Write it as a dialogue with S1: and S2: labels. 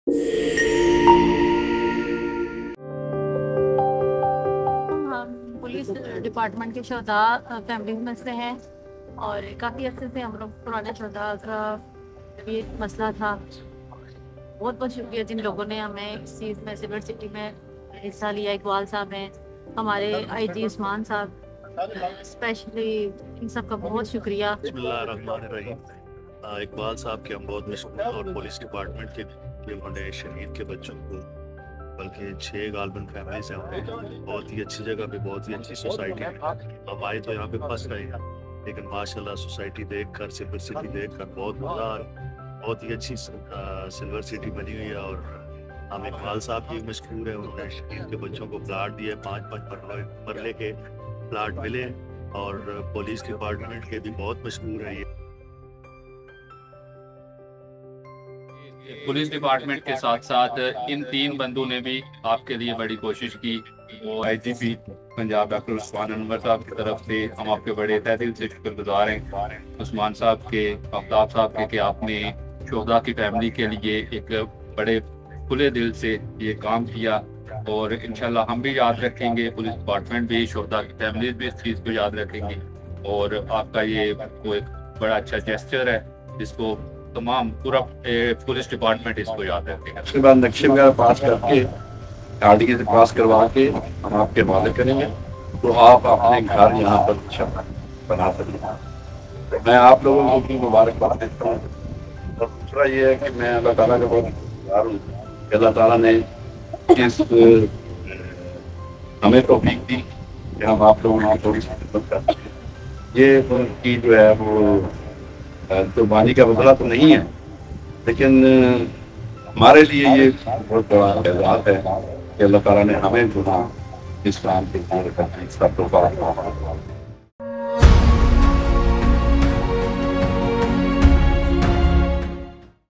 S1: हम police department के शोधा फैमिली में से हैं और काफ़ी अर्से से हम लोग पुराने शोधा का भी मसला था। बहुत बहुत शुक्रिया जिन लोगों ने हमें इस चीज़ में सिल्वर सिटी में हिस्सा लिया। इकबाल साहब हैं, हमारे आईजी उस्मान साहब, स्पेशली इन सब का बहुत शुक्रिया।
S2: बिस्मिल्लाहिर्रहमानिर्रहीम। इकबाल साहब के हम बहुत मशहूर और पुलिस डिपार्टमेंट के उन्होंने शहीद के बच्चों को, बल्कि 6 गालबन फैमिली से हमने बहुत ही अच्छी जगह पे, बहुत ही अच्छी सोसाइटी में हम आए तो यहाँ पे फंस गए हैं, लेकिन माशाल्लाह सोसाइटी देखकर, सिल्वर सिटी देखकर बहुत मज़ा आ रहा है। बहुत ही अच्छी सिल्वर सिटी बनी हुई है और हम इकबाल साहब भी मशहूर है। उन्होंने शहीद के बच्चों को प्लाट दिए, 5-5 मरले के प्लाट मिले और पुलिस डिपार्टमेंट के भी बहुत मशहूर है ये।
S3: पुलिस डिपार्टमेंट के साथ साथ इन 3 बंदों ने भी आपके लिए बड़ी कोशिश की। वो आईजीपी पंजाब डॉक्टर उस्मान अनवर साहब की तरफ से हम आपके बड़े तहे दिल से शुक्रगुजार हैं, उस्मान साहब के, आफ्ताब साहब के, कि आपने शोहदा की फैमिली के लिए एक बड़े खुले दिल से ये काम किया और इंशाल्लाह हम भी याद रखेंगे, पुलिस डिपार्टमेंट भी, शोहदा की फैमिली भी इस चीज़ को याद रखेंगे और आपका ये वो एक बड़ा अच्छा जेस्चर है जिसको तमाम पूरा पुलिस डिपार्टमेंट इसको याद रखेगा।
S4: उसके बाद नक्शे वगैरह पास करके, आरडीए से पास करवा के हम आपके हवाले करेंगे तो आप अपने घर यहाँ पर अच्छा बना सकें। मैं आप लोगों को भी मुबारकबाद देता हूँ और दूसरा ये है कि मैं अल्लाह ताला का बहुत शुक्रगुजार हूँ कि अल्लाह ताला ने इस हमें तौफीक दी कि हम आप लोगों की थोड़ी सी खिदमत कर सकें। ये उनकी जो है वो कुर्बानी का बदला तो नहीं है, लेकिन हमारे लिए ये बहुत बड़ा एजाज़ है कि अल्लाह ताला ने हमें जो इस काम के लिए सब